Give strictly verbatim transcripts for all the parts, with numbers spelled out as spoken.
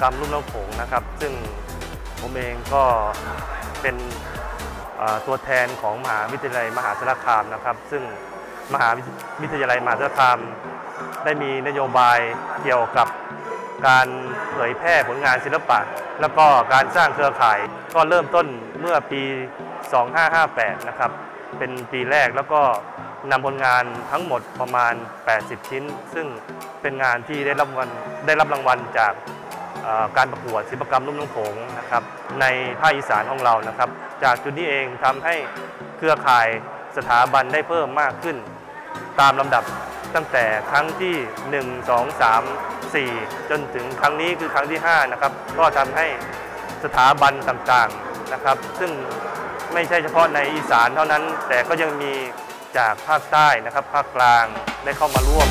กรรมลุ่มน้ำโขงนะครับซึ่งผมเองก็เป็นตัวแทนของมหาวิทยาลัยมหาสารคามนะครับซึ่งมหาวิทยาลัยมหาสารคามได้มีนโยบายเกี่ยวกับการเผยแพร่ผลงานศิลปะแล้วก็การสร้างเครือข่ายก็เริ่มต้นเมื่อปีสองพันห้าร้อยห้าสิบแปดนะครับเป็นปีแรกแล้วก็นำผลงานทั้งหมดประมาณแปดสิบชิ้นซึ่งเป็นงานที่ได้รับรางวัลได้รับรางวัลจากการประกวดศิลปกรรมลุ่มน้ำโขงนะครับในภาคอีสานของเรานะครับจากจุดนี้เองทำให้เครือข่ายสถาบันได้เพิ่มมากขึ้นตามลำดับตั้งแต่ครั้งที่หนึ่ง สอง สาม สี่จนถึงครั้งนี้คือครั้งที่ห้านะครับก็ทำให้สถาบันต่างๆนะครับซึ่งไม่ใช่เฉพาะในอีสานเท่านั้นแต่ก็ยังมีจากภาคใต้นะครับภาคกลางได้เข้ามาร่วม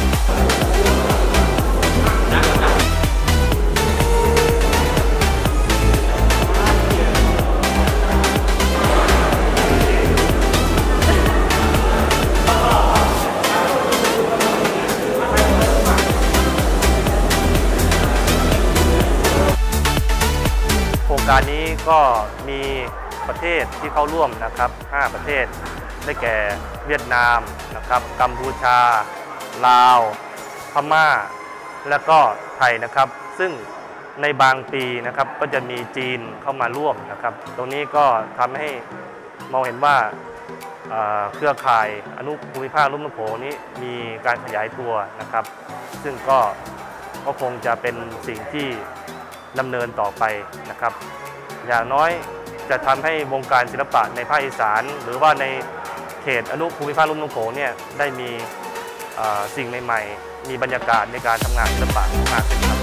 โครงการนี้ก็มีประเทศที่เข้าร่วมนะครับห้าประเทศได้แก่เวียดนามนะครับกัมพูชาลาวพม่าและก็ไทยนะครับซึ่งในบางปีนะครับก็จะมีจีนเข้ามาร่วมนะครับตรงนี้ก็ทำให้มองเห็นว่าเครือข่ายอนุภูมิภาคลุ่มน้ำโขงนี้มีการขยายตัวนะครับซึ่งก็ก็คงจะเป็นสิ่งที่ดำเนินต่อไปนะครับอย่างน้อยจะทำให้วงการศิลปะในภาคอีสานหรือว่าในเขตอนุภูมิภาคลุ่มน้ำโขงเนี่ยได้มีสิ่งใหม่ๆมีบรรยากาศในการทำงานศิลปะมากขึ้นครับ